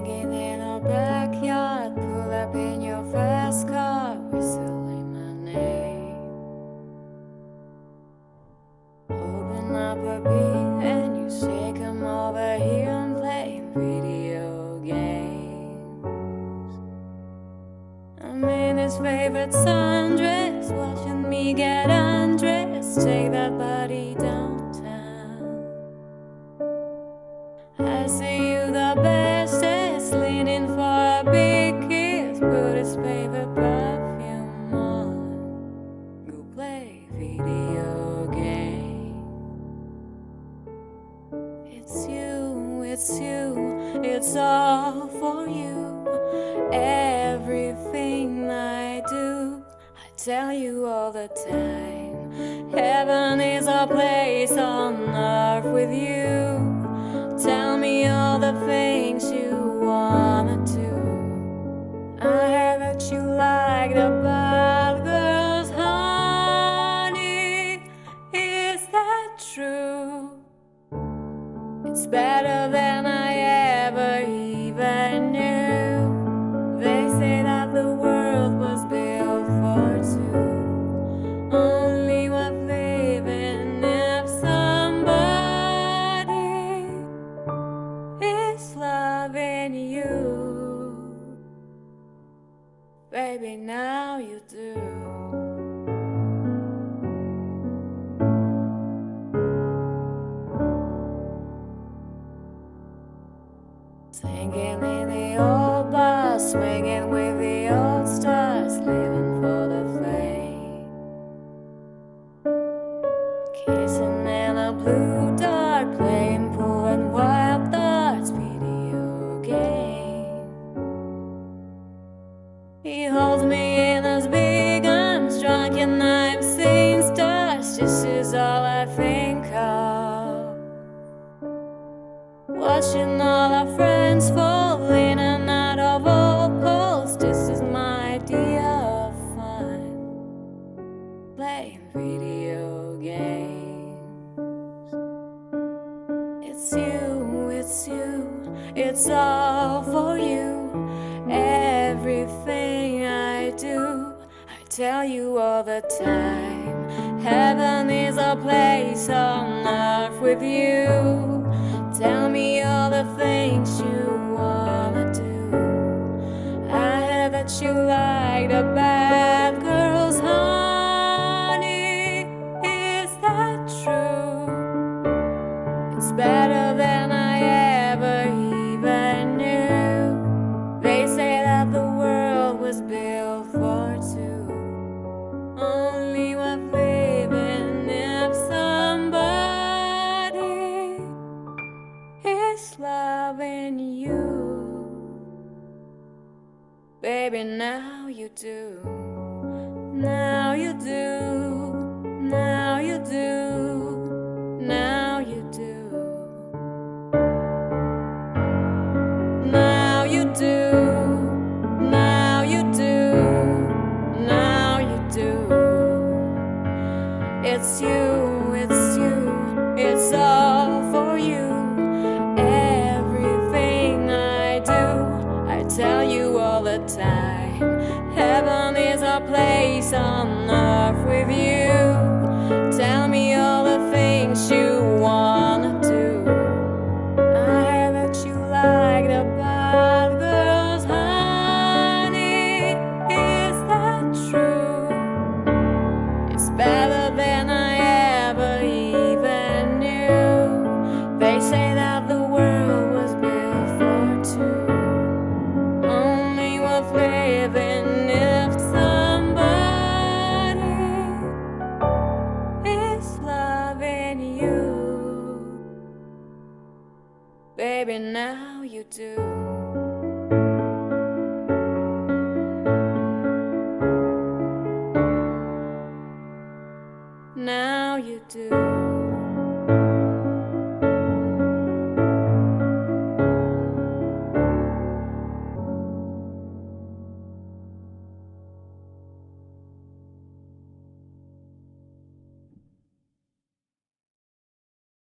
Hanging in our backyard, pull up in your fast car, whistling my name. Open up a beat and you shake 'em over here and playing video games. I'm in his favorite sundress, watching me get undressed, take that body downtown. I see you the bestest, leaning for a big kiss, put his favorite perfume on, go play video game. It's you, it's all for you. Everything I do, I tell you all the time. Heaven is a place on earth with you. Tell me all the things you wanna do. I heard that you like the bad girls, honey. Is that true? It's better than I ever even knew. They say that the world was built for two, only worth living if somebody is loving you. Baby, now you do. Singing in the old bus, swinging with the old stars, living for the fame. Kissing in a blue dark, playing pool and wild thoughts, video game. He holds me in his big arms, drunk and I'm seeing stars. This is all I think of, watching all our friends fall in and out of old poles. This is my idea of fun, playing video games. It's you, it's all for you. Everything I do, I tell you all the time. Heaven is a place on earth with you. Tell me all the things you wanna do. I heard that you like the bad girls, honey. Is that true? It's better than I ever even knew. They say that the world was built for two, only worth living if somebody is loving you. Baby, now you do. Now you do. Now you do. Now you do. Now you do. Now you do. Now you do. It's you, it's you, it's all for you. Everything I do, I tell you all the time. Heaven is a place on earth with you. Tell me all the things you wanna do. I heard that you like the bad girls, honey. Is that true? It's better than I ever even knew. They say that the world was built for two, only worth living if somebody is loving you. Baby, now you do. Now you do.